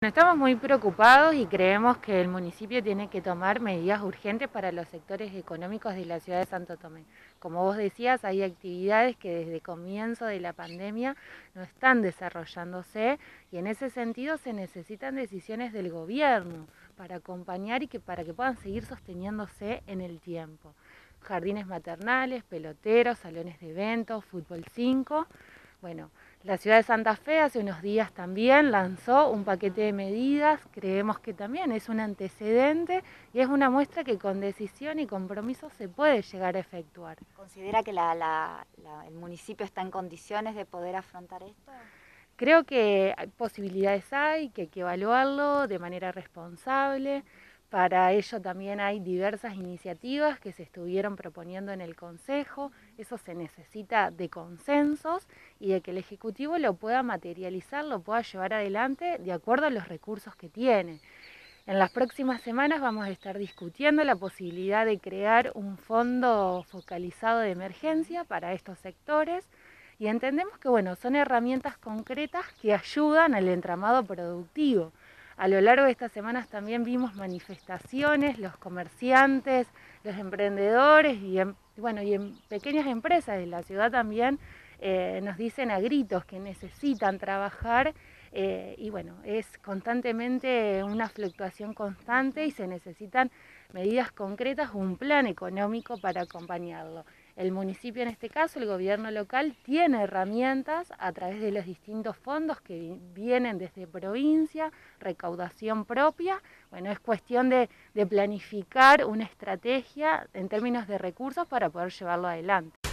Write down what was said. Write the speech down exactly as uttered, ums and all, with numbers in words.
Estamos muy preocupados y creemos que el municipio tiene que tomar medidas urgentes para los sectores económicos de la ciudad de Santo Tomé. Como vos decías, hay actividades que desde comienzo de la pandemia no están desarrollándose y en ese sentido se necesitan decisiones del gobierno para acompañar y que para que puedan seguir sosteniéndose en el tiempo. Jardines maternales, peloteros, salones de eventos, fútbol cinco. Bueno, la ciudad de Santa Fe hace unos días también lanzó un paquete de medidas, creemos que también es un antecedente y es una muestra que con decisión y compromiso se puede llegar a efectuar. ¿Considera que la, la, la, el municipio está en condiciones de poder afrontar esto? Creo que posibilidades hay, que hay que evaluarlo de manera responsable. Para ello también hay diversas iniciativas que se estuvieron proponiendo en el Consejo. Eso se necesita de consensos y de que el Ejecutivo lo pueda materializar, lo pueda llevar adelante de acuerdo a los recursos que tiene. En las próximas semanas vamos a estar discutiendo la posibilidad de crear un fondo focalizado de emergencia para estos sectores y entendemos que bueno, son herramientas concretas que ayudan al entramado productivo. A lo largo de estas semanas también vimos manifestaciones, los comerciantes, los emprendedores y en, bueno, y en pequeñas empresas de la ciudad también eh, nos dicen a gritos que necesitan trabajar eh, y bueno, es constantemente una fluctuación constante y se necesitan medidas concretas, un plan económico para acompañarlo. El municipio, en este caso, el gobierno local, tiene herramientas a través de los distintos fondos que vienen desde provincia, recaudación propia. Bueno, es cuestión de, de planificar una estrategia en términos de recursos para poder llevarlo adelante.